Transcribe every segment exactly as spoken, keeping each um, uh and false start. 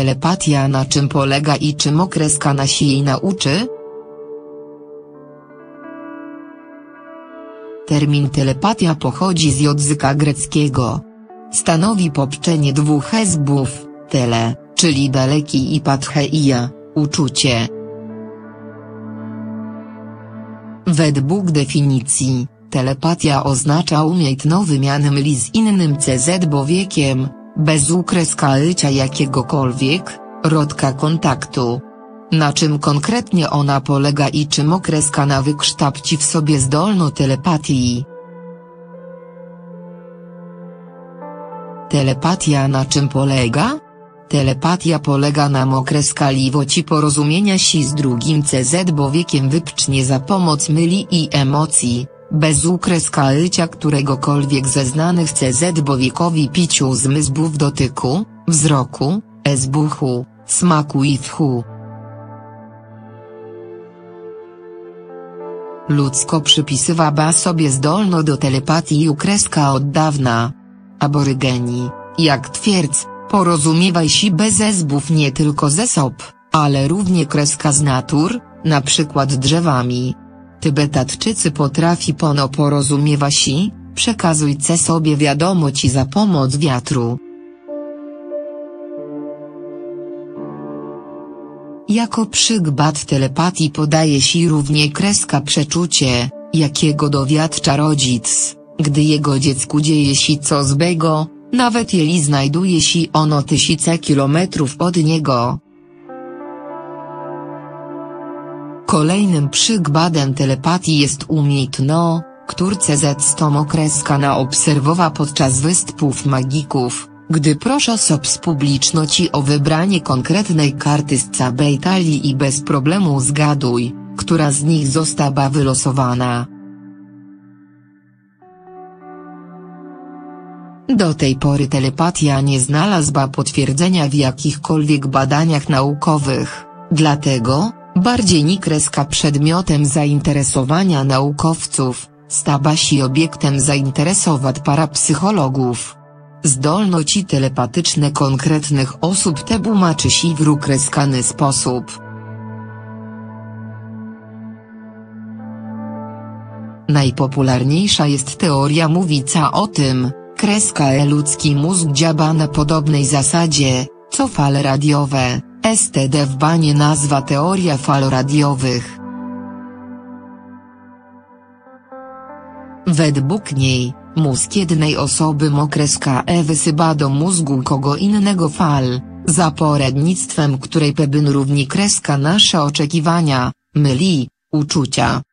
Telepatia na czym polega i czym okreska nasi jej nauczy? Termin telepatia pochodzi z języka greckiego. Stanowi połączenie dwóch słów, tele, czyli daleki i patheia, uczucie. Według definicji, telepatia oznacza umiejętną wymianę myśli z innym cz człowiekiem, bez ukreślenia jakiegokolwiek rodka kontaktu. Na czym konkretnie ona polega i czym określana wykształci w sobie zdolność telepatii? Telepatia na czym polega? Telepatia polega na określiwości porozumienia się z drugim cz człowiekiem wyłącznie za pomocą myśli i emocji, bez ukreślenia któregokolwiek ze znanych cz człowiekowi piciu zmysłów dotyku, wzroku, słuchu, smaku i tchu. Ludzko przypisywa sobie zdolność do telepatii ukreska od dawna. Aborygeni, jak twierdz, porozumiewa się bez słów nie tylko ze sob, ale równie kreska z natur, na przykład drzewami. Tybetajczycy potrafi pono porozumiewa się, przekazujce sobie wiadomości za pomoc wiatru. Jako przykład telepatii podaje się równie kreska przeczucie, jakiego dowiadcza rodzic, gdy jego dziecku dzieje się coś złego, nawet jeżeli znajduje się ono tysiące kilometrów od niego. Kolejnym przykładem telepatii jest umiejętność, którą cz określana obserwowa podczas występów magików, gdy proszą osob z publiczności o wybranie konkretnej karty z całej talii i bez problemu zgaduj, która z nich została wylosowana. Do tej pory telepatia nie znalazła potwierdzenia w jakichkolwiek badaniach naukowych, dlatego, bardziej niż kreska przedmiotem zainteresowania naukowców, stała się obiektem zainteresowań parapsychologów. Zdolności telepatyczne konkretnych osób te tłumaczy się w ukreskany sposób. Najpopularniejsza jest teoria mówiąca o tym, kreska e ludzki mózg działa na podobnej zasadzie, co fale radiowe, std w banie nazwa teoria fal radiowych. Według niej, mózg jednej osoby ma kreska e wysyła do mózgu kogo innego fal, za poradnictwem której pewien równi kreska nasze oczekiwania, myśli, uczucia.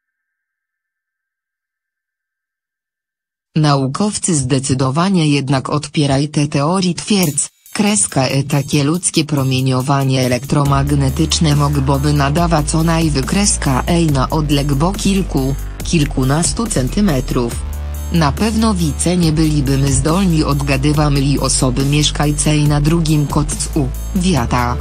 Naukowcy zdecydowanie jednak odpierają tę teorię twierdz, kreska e takie ludzkie promieniowanie elektromagnetyczne mogłoby nadawać co najwy kreska e na odległość kilku, kilkunastu centymetrów. Na pewno wice nie bylibyśmy zdolni odgadywać myśli osoby mieszkającej na drugim końcu świata.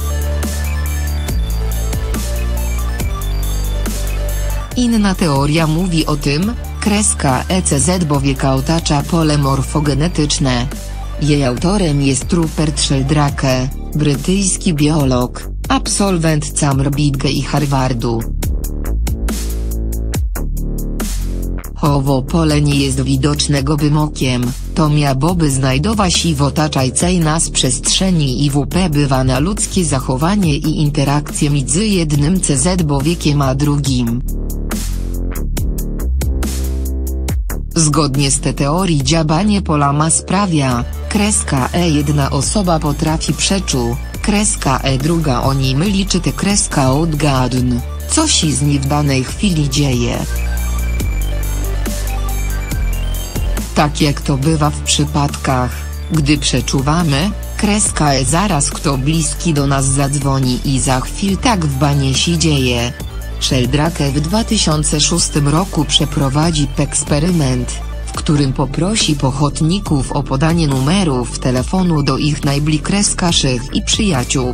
Inna teoria mówi o tym, kreska E C Z człowieka otacza pole morfogenetyczne. Jej autorem jest Rupert Sheldrake, brytyjski biolog, absolwent Cambridge'a i Harvardu. Owo pole nie jest widoczne gołym okiem, to miałoby znajdować się w otaczającej nas przestrzeni i wpływa na ludzkie zachowanie i interakcje między jednym cz człowiekiem a drugim. Zgodnie z tą teorią działanie pola ma sprawia, kreska e jedna osoba potrafi przeczuć, kreska e druga o nim myli czy te kreska odgadn, co się z nim w danej chwili dzieje. Tak jak to bywa w przypadkach, gdy przeczuwamy, kreska e zaraz kto bliski do nas zadzwoni i za chwilę tak w banie się dzieje. Sheldrake w dwa tysiące szóstym roku przeprowadzi eksperyment, w którym poprosi pochodników o podanie numerów telefonu do ich najbliższych i przyjaciół.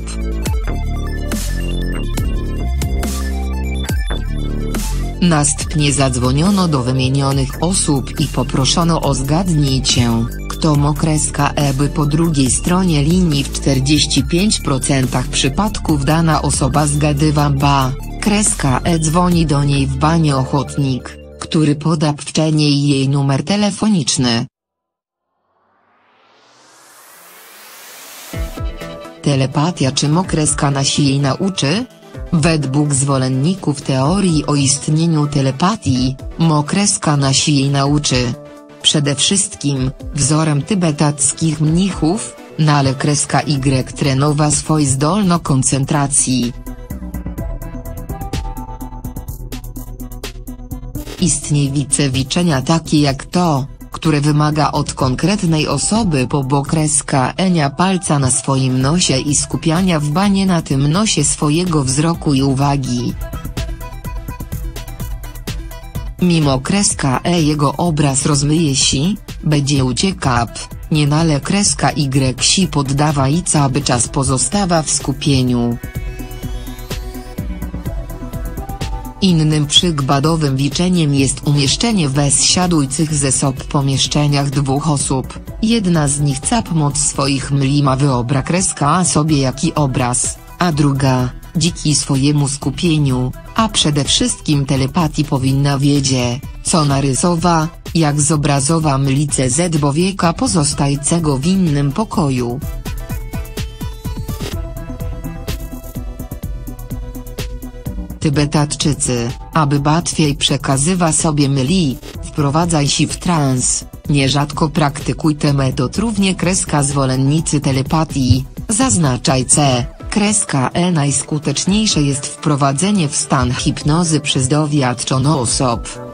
Następnie zadzwoniono do wymienionych osób i poproszono o zgadnięcie, kto to mo kreska e by po drugiej stronie linii w czterdzieści pięć procent przypadków dana osoba zgadywa ba, kreska e dzwoni do niej w banie ochotnik, który poda wcześniej jej numer telefoniczny. Telepatia czy mo kreska nasi jej nauczy? Według zwolenników teorii o istnieniu telepatii, mo kreska nasi jej nauczy. Przede wszystkim, wzorem tybetackich mnichów, nale kreska Y trenowa swoj zdolno koncentracji. Istnieje wiczenia takie jak to, które wymaga od konkretnej osoby po bo kreska enia palca na swoim nosie i skupiania w banie na tym nosie swojego wzroku i uwagi. Mimo kreska e jego obraz rozmyje si, będzie uciekał, nie nale kreska Y si poddawa i cały czas pozostawa w skupieniu. Innym przykładowym wiczeniem jest umieszczenie wes siadujcych ze sob pomieszczeniach dwóch osób, jedna z nich cap moc swoich mli ma wyobra kreska a sobie jaki obraz, a druga, dziki swojemu skupieniu, a przede wszystkim telepatii powinna wiedzie, co narysowa, jak zobrazowa mlice z bowieka pozostajcego w innym pokoju. Tybetatczycy, aby łatwiej przekazywa sobie myli, wprowadzaj się w trans, nierzadko praktykuj tę metod równie kreska zwolennicy telepatii, zaznaczaj c, kreska e najskuteczniejsze jest wprowadzenie w stan hipnozy przez doświadczoną osobę.